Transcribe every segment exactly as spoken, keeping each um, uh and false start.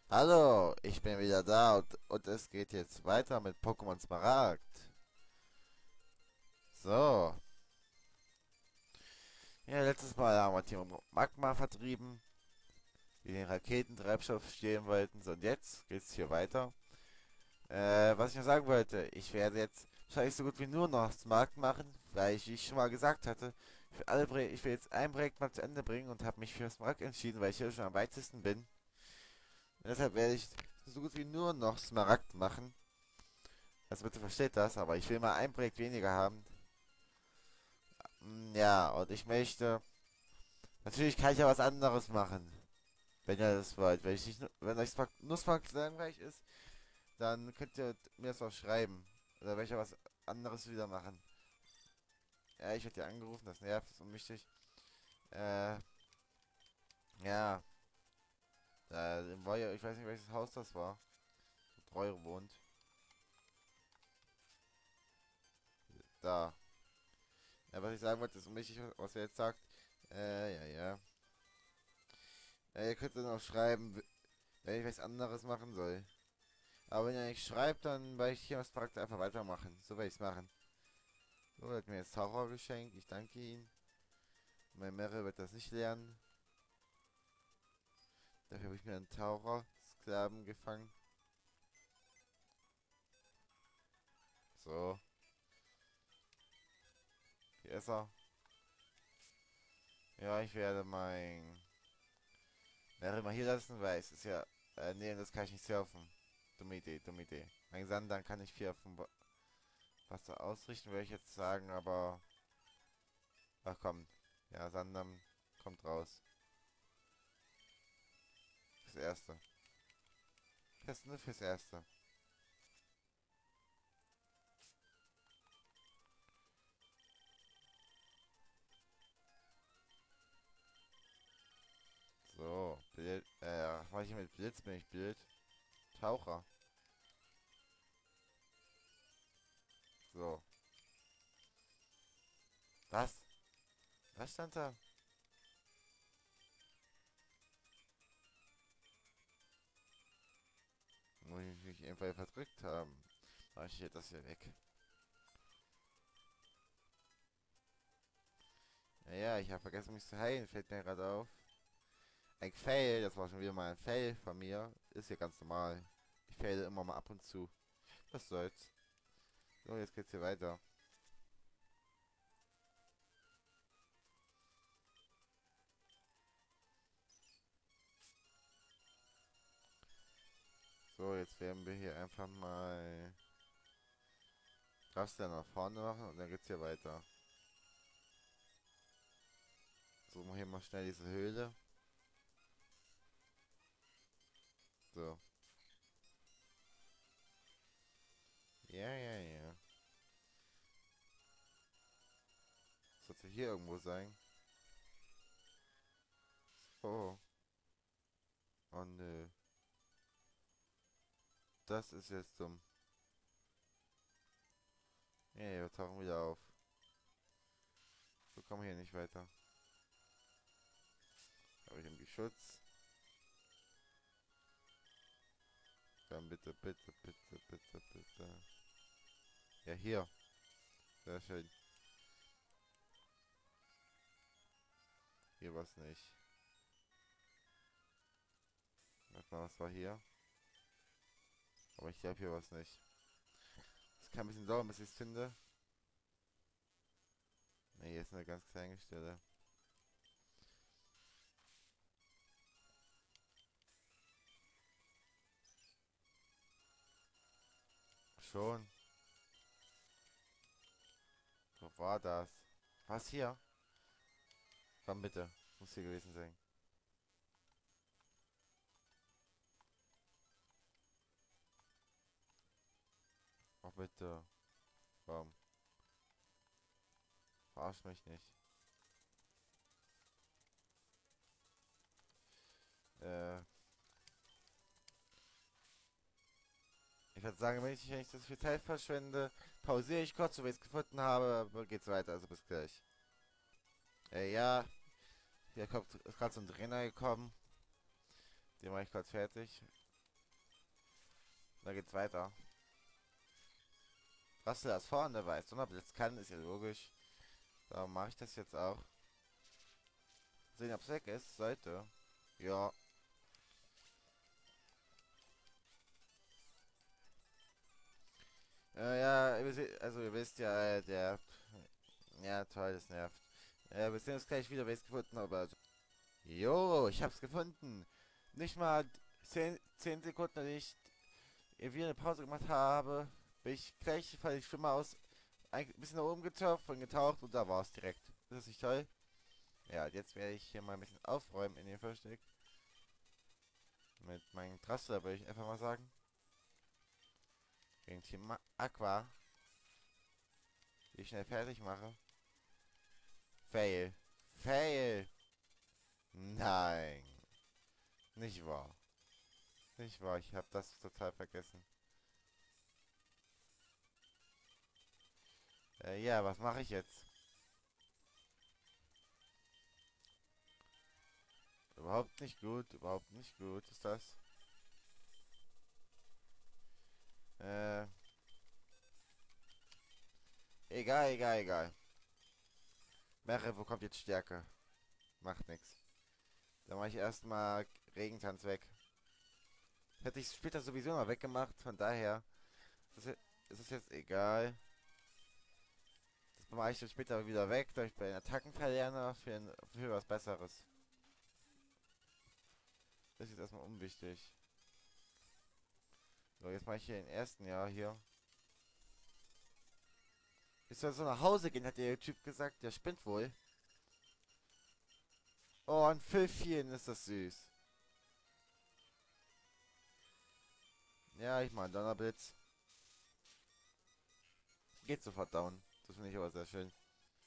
Hallo, ich bin wieder da und, und es geht jetzt weiter mit Pokémon Smaragd. So, ja, letztes Mal haben wir Team Magma vertrieben, die den Raketentreibstoff stehlen wollten. So, und jetzt geht's hier weiter. Äh, was ich noch sagen wollte, ich werde jetzt wahrscheinlich so gut wie nur noch Smaragd machen, weil ich, wie ich schon mal gesagt hatte, für alle Pro ich will jetzt ein Projekt mal zu Ende bringen und habe mich für Smaragd entschieden, weil ich hier schon am weitesten bin. Und deshalb werde ich so gut wie nur noch Smaragd machen. Also bitte versteht das, aber ich will mal ein Projekt weniger haben. Mm, Ja, und ich möchte. Natürlich kann ich ja was anderes machen, wenn ihr das wollt. Wenn, ich nicht, nu- wenn euch Spark, nur Spark langweilig ist, dann könnt ihr mir das auch schreiben. Oder werde ich ja was anderes wieder machen. Ja, ich werde hier angerufen, das nervt, das ist unwichtig. Äh, ja. Da war ja, ich weiß nicht, welches Haus das war. Wo Treu wohnt. Da. Ja, was ich sagen wollte, ist unwichtig, was er jetzt sagt. Äh, ja, ja. Ja, ihr könnt dann auch schreiben, wenn ich was anderes machen soll. Aber wenn er nicht schreibt, dann werde ich hier das Projekt einfach weitermachen. So werde ich es machen. So, er hat mir jetzt Taucher geschenkt. Ich danke ihm. Mein Meere wird das nicht lernen. Dafür habe ich mir einen Taucher-Sklaven gefangen. So, hier ist er. Ja, ich werde mein Meere mal hier lassen, weil es ist ja... Äh, nee, das kann ich nicht surfen. Dumme Idee, dumme Idee. Mein Sandern kann ich viel auf dem Wasser ausrichten, würde ich jetzt sagen, aber... Ach komm. Ja, Sandern kommt raus. Fürs Erste. Das nur fürs Erste. So, Bild, äh, was ich mit Blitz bin ich Bild. Taucher. So. Was? Was stand da? Muss ich mich einfach verdrückt haben. Mach ich hier das hier weg. Naja, ich habe vergessen mich zu heilen, fällt mir gerade auf. Ein Fail, das war schon wieder mal ein Fail von mir. Ist ja ganz normal. Ich faile immer mal ab und zu. Was soll's. So, jetzt geht's hier weiter. So, jetzt werden wir hier einfach mal Raster nach vorne machen und dann geht's hier weiter. So, machen wir hier mal schnell diese Höhle. So. Ja, ja, ja. Sollte hier irgendwo sein. Oh. Oh nö. Das ist jetzt dumm. Nee, wir tauchen wieder auf. So kommen wir hier nicht weiter. Habe ich irgendwie Schutz? Dann bitte, bitte, bitte, bitte, bitte. Ja, hier. Sehr schön. Hier war's nicht. Warte mal, was war hier? Aber ich glaube, hier war's nicht. Es kann ein bisschen dauern, bis ich es finde. Ne, hier ist eine ganz kleine Stelle. Schon. Wo war das? Was hier? Komm bitte. Muss hier gewesen sein. Oh bitte. Komm. Verarsch mich nicht. Äh, ich würde sagen, wenn ich nicht so viel Zeit verschwende, pausiere ich kurz, so wie ich es gefunden habe, aber geht's weiter. Also bis gleich. Äh, ja. Hier kommt, ist gerade so ein Trainer gekommen. Den mache ich gerade fertig. Da geht's weiter. Rassel ist vorne, weil es Donnerblitz kann, ist ja logisch. Darum mache ich das jetzt auch. Sehen, ob es weg ist. Sollte. Ja. Äh, ja, ihr wisst- also ihr wisst ja, äh, der... Ja, toll, das nervt. Äh, wir sehen uns gleich wieder, wenn ich es gefunden habe. Also. Jo, ich hab's gefunden. Nicht mal zehn zehn Sekunden, nachdem ich wieder eine Pause gemacht habe, bin ich gleich, weil ich Schwimmer aus, ein bisschen nach oben getaucht und getaucht und da war es direkt. Ist das nicht toll? Ja, jetzt werde ich hier mal ein bisschen aufräumen in dem Versteck. Mit meinem Trassler würde ich einfach mal sagen. Gegen Team Ma- Aqua. Die ich schnell fertig mache. Fail. Fail. Nein. Nicht wahr. Nicht wahr. Ich habe das total vergessen. Äh, ja, was mache ich jetzt? Überhaupt nicht gut. Überhaupt nicht gut ist das. Äh, egal, egal, egal. Meere, wo kommt jetzt Stärke? Macht nix. Dann mache ich erstmal Regentanz weg. Hätte ich später sowieso mal weggemacht, von daher ist es ist es jetzt egal. Das mache ich dann später wieder weg, da ich bei den Attacken verlerne für, ein, für was Besseres. Das ist jetzt erstmal unwichtig. So, jetzt mache ich hier den ersten Jahr hier. Ich soll so nach Hause gehen, hat der Typ gesagt. Der spinnt wohl. Oh, ein Pfiffchen, ist das süß. Ja, ich meine Donnerblitz. Geht sofort down. Das finde ich aber sehr schön.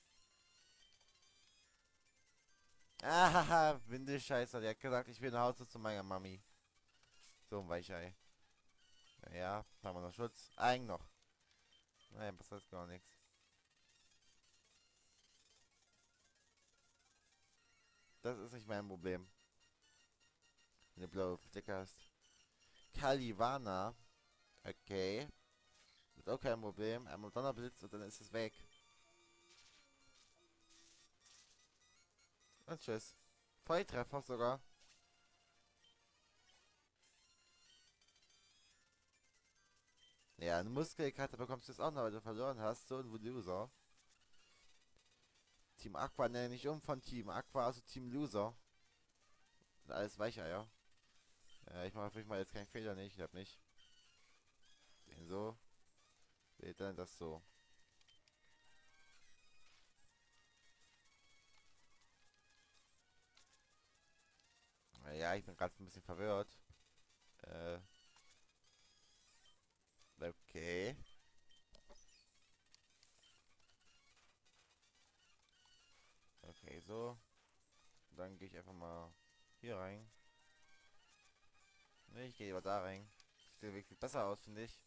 Ahaha, Windelscheißer. Der hat gesagt, ich will nach Hause zu meiner Mami. So ein Weichei. Ja, haben wir noch Schutz. Eigen noch. Nein, passiert gar nichts. Das ist nicht mein Problem. Wenn du blaue Flecke hast. Kalivana. Okay. Ist auch kein Problem. Einmal Donnerblitz und dann ist es weg. Und tschüss. Volltreffer sogar. Ja, eine Muskelkarte bekommst du jetzt auch noch, weil du verloren hast. So ein Loser. Team Aqua nenne ich um von Team Aqua, also Team Loser. Und alles weicher, ja. Ja, ich mache auf jeden Fall jetzt keinen Fehler, nicht. Ich hab nicht. Den so. Den dann das so. Ja, ich bin gerade ein bisschen verwirrt. Äh, okay. Okay, so. Dann gehe ich einfach mal hier rein. Ne, ich gehe lieber da rein. Sieht der Weg viel besser aus, finde ich.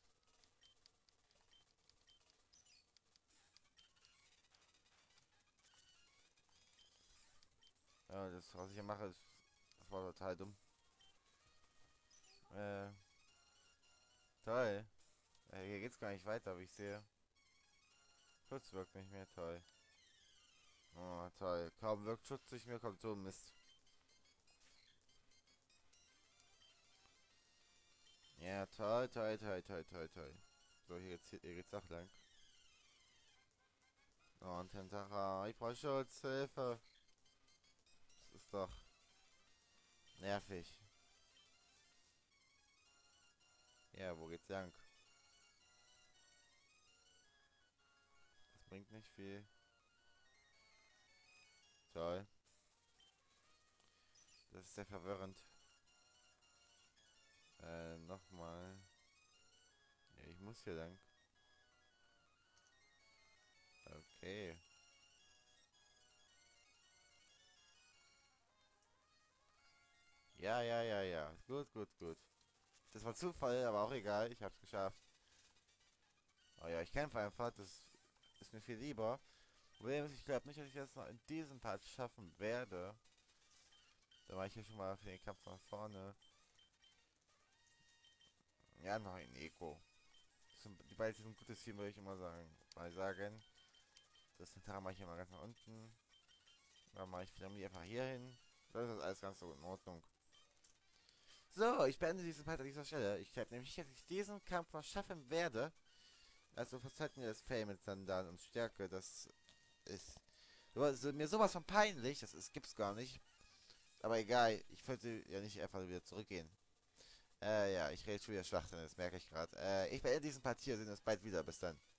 Ja, das, was ich hier mache, ist, das war total dumm. Äh, toll. Äh, hier geht's gar nicht weiter, wie ich sehe. Schutz wirkt nicht mehr, toll. Oh, toll. Kaum wirkt Schutz nicht mehr, kommt so ein Mist. Ja, toll, toll, toll, toll, toll, toll. So, hier geht's, hier geht's auch lang. Oh, und Tentara, ich brauche Schutz, Hilfe. Das ist doch nervig. Ja, wo geht's lang? Das bringt nicht viel. Toll. Das ist sehr verwirrend. Äh, nochmal. Ja, ich muss hier lang. Okay. Ja, ja, ja, ja. Gut, gut, gut. Das war Zufall, aber auch egal. Ich hab's geschafft. Oh ja, ich kämpfe einfach. Das ist mir viel lieber. Problem ist, ich glaube nicht, dass ich das noch in diesem Part schaffen werde. Da war ich hier schon mal für den Kampf nach vorne. Ja, noch ein Eco. Das sind, die beiden sind ein gutes Team, würde ich immer sagen. Mal sagen. Das Zentral mache ich hier mal ganz nach unten. Dann mache ich Flammi einfach hier hin. Das ist alles ganz so in Ordnung. So, ich beende diesen Part an dieser Stelle. Ich glaube nämlich, dass ich diesen Kampf noch schaffen werde. Also verzeiht mir das Fail mit Sandalen und Stärke. Das ist so, mir sowas von peinlich. Das ist, gibt's gar nicht. Aber egal, ich wollte ja nicht einfach wieder zurückgehen. Äh, ja, ich rede schon wieder Schwachsinn, das merke ich gerade. Äh, ich beende diesen Part hier, sehen uns bald wieder. Bis dann.